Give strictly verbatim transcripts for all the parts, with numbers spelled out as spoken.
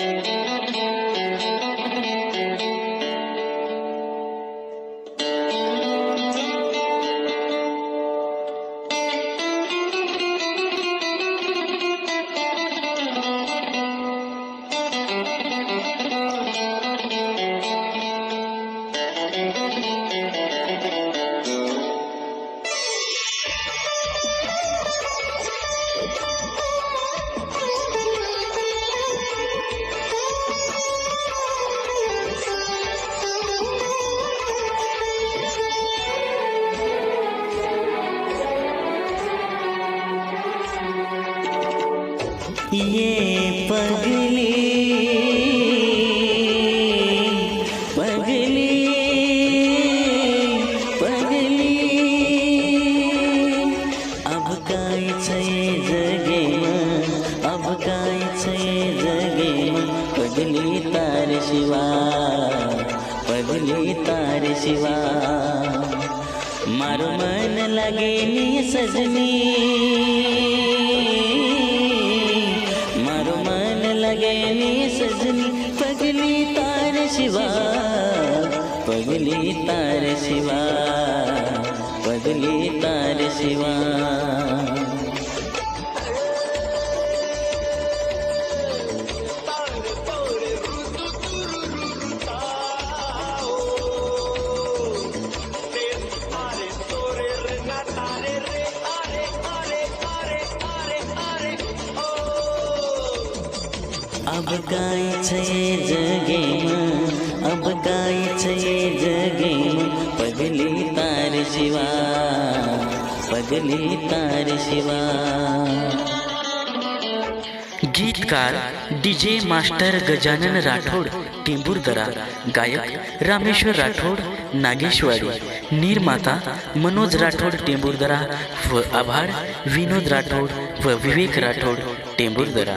ये पगली पगली पगली अब कायचे जगेम अब कायचे जगेम पगली तार शिवा पगली तार शिवा मारो मन लगे नी सजनी सजनी पगली तार शिवा पगली तार शिवा पगली तार शिवा अब कायचे जगेम अब कायचे जगेम पगली तार शिवा पगली तार शिवा। गीतकार डीजे मास्टर गजानन राठोड टेंभुर्दरा, गायक रामेश्वर राठोड नागेशवाडी, निर्माता मनोज राठोड टेंभुर्दरा व आभार विनोद राठोड व विवेक राठोड टेंभुर्दरा।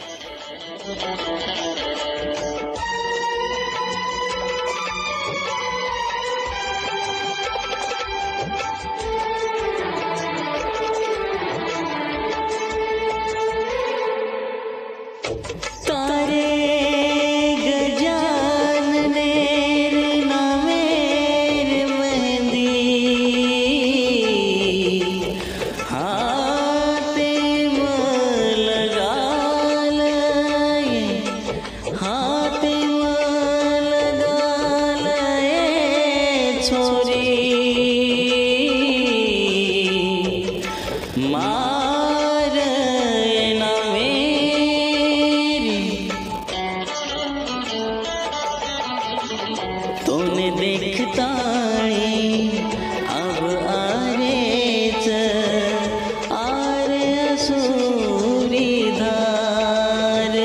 तूने देखता अब आरेच आरे सूरी धारे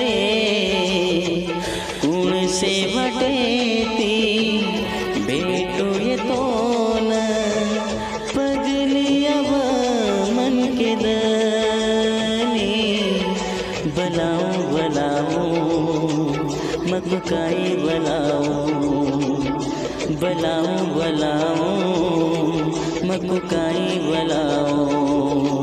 कुण से बटेती बेटू ये तो न पगली अब मन के दनी बलाऊं बलाऊं मधुकाई बलाऊं बलाऊं बलाऊं मकुकाई बलाऊं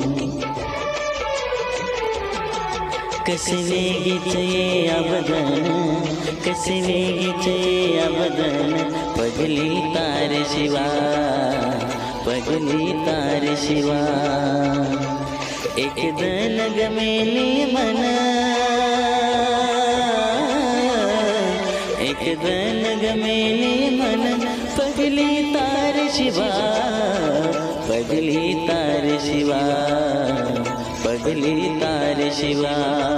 कसवे गिचे अबदन कसवे गिचे अबदन पगली तार शिवा पगली तार शिवा एक दन गमेली मन एक दन गमेली मन पगली तार शिवा पगली तार शिवा पगली तार शिवा।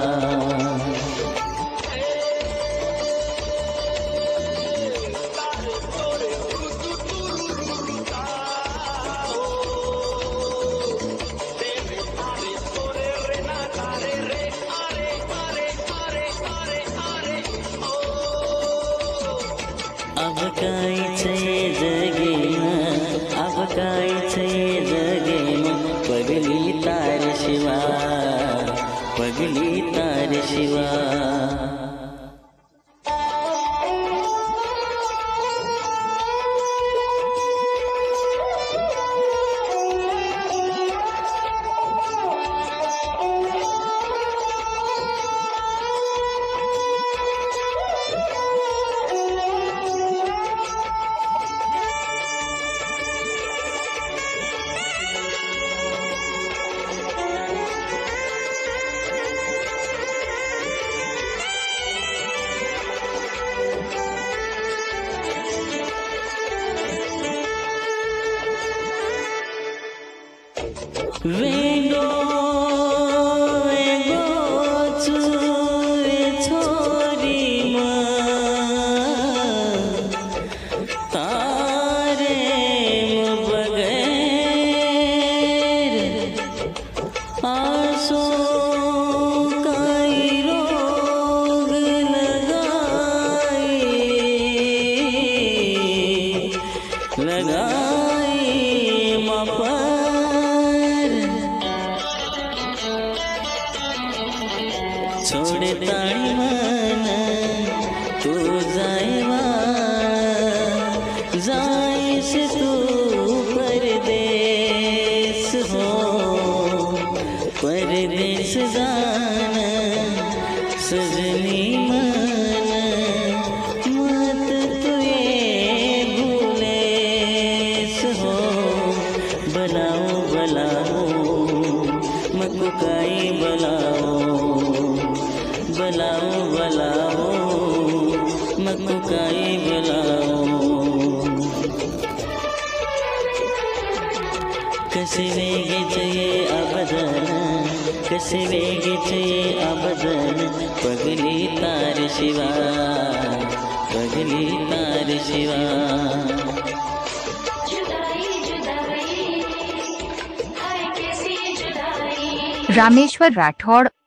अब कायचे जगेम अब कायचे जगेम पगली तार शिवा पगली तार शिवा। वेगो वेगो चुए छोरी तारे बगैर आसो काई रोग लगाई लगाई माँ पर छोड़े ताड़ी मन तू जाएवा जाए से तू परदेस हो परदेस जान सजनी मन मत तुए भूलेस हो बनाओ बलाओ मकुकाई बलाओ बलाओ बलाओ मकुकाई बलाओ कसे वेगे चाहिए अबदन कसे वेगे चाहिए अबदन पगली तार शिवा पगली तार शिवा रामेश्वर राठौड़।